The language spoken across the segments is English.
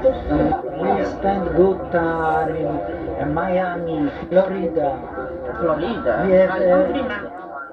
We spent good time in Miami, Florida. Florida? Yes, I don't remember.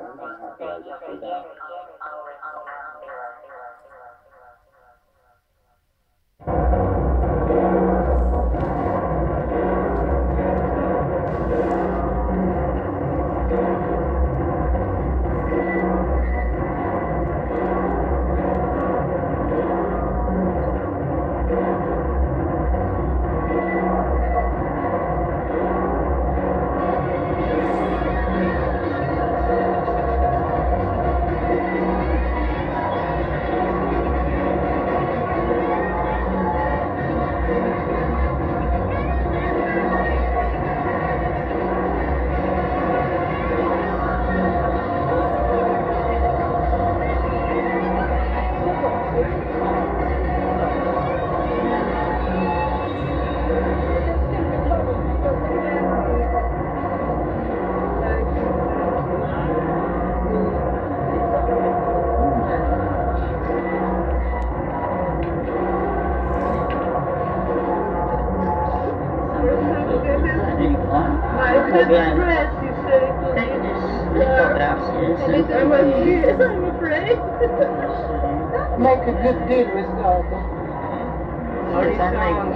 Take this photographs, yes. I'm afraid. Make a good deal with Horizon.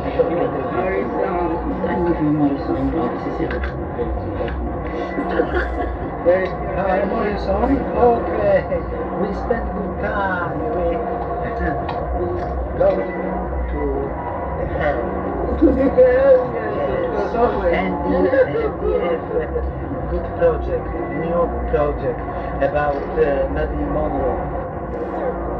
Hi, Morrison. Okay. We spend good time. We going to the hell. To the girl, yes, of course, always. And we have a good project, new project about Marilyn Monroe.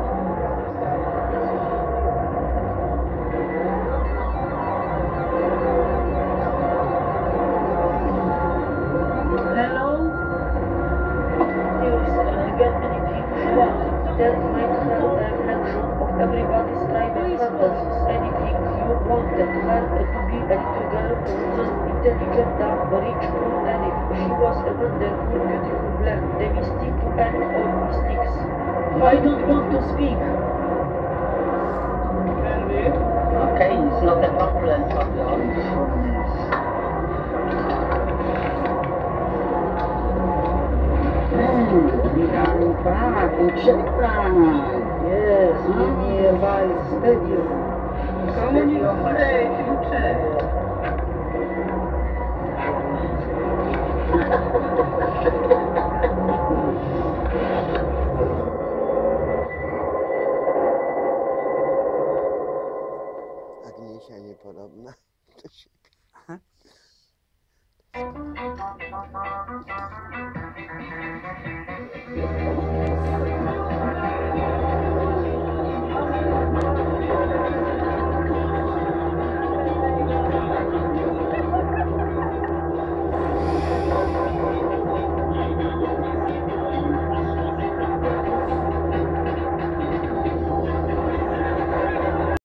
Hello? There is again many people that might have a reflection of everybody's private fantasies. Anything you wanted her to be a little girl, intelligent, dumb, rich, or anything. She was a wonderful, beautiful blend, the mystic and all mystics. I don't want to speak. Okay, it's not a problem for the audience. We are in Prague, in Czech Prague. Yes, we nearby stadium. Communist future. Agniesia niepodobna do siebie.